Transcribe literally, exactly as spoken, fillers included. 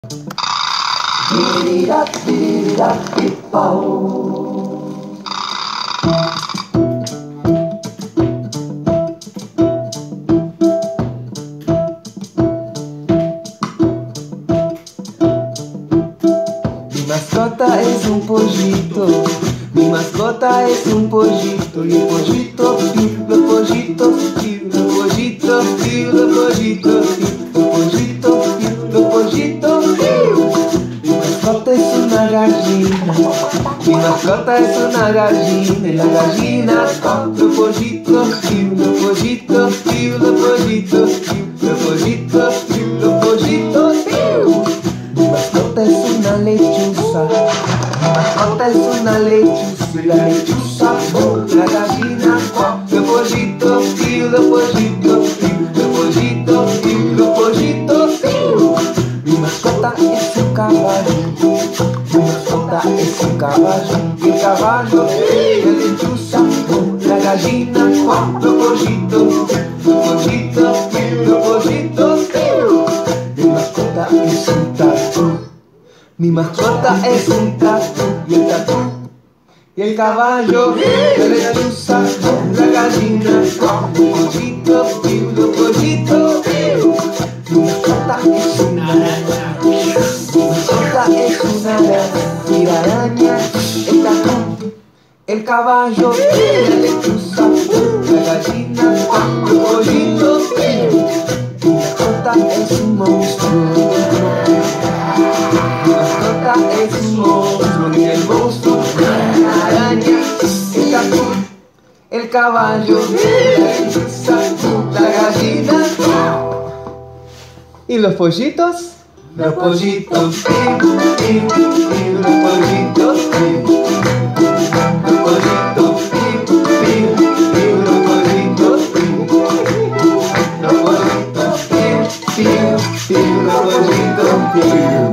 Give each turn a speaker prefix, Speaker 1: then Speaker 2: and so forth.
Speaker 1: Mi mascota es un pollito, mi mascota es un pollito, y el pollito, piu, los pollitos, piu, los pollitos, piu, los pollitos, piu, los pollitos, piu, los pollitos, piu. Mi mascota es una gallina, mi mascota es una gallina, y la gallina con los pollitos, piu, los pollitos, piu, los pollitos, piu, los pollitos, piu, los pollitos, piu. Mi mascota es una lechuza, mi mascota es una lechuza, y la lechuza con la gallina con los pollitos, piu, los pollitos, piu, los pollitos, piu, los pollitos, piu. Mi mascota es un caballo, mi mascota es un caballo, y el caballo es la lechuza con la gallina con los pollitos, los pollitos, piu, los pollitos, piu. Mi mascota es un tatú, mi mascota es un tatú, y el tatú y el caballo, la lechuza, la gallina, los pollitos, piu, los pollitos, piu. Mi mascota es una araña, mi mascota es una araña, y la araña, el tatú, el caballo, la lechuza, la gallina, los pollitos, piu. Mi mascota es un monstruo, mi mascota es un monstruo, y el monstruo, la araña, el tatú, el caballo, la lechuza, la gallina. ¿Y los pollitos? Los pollitos, piu, piu, piu, los pollitos, piu. Los pollitos, piu, piu, piu, los pollitos, piu. Los pollitos, piu, piu, piu, los pollitos, piu.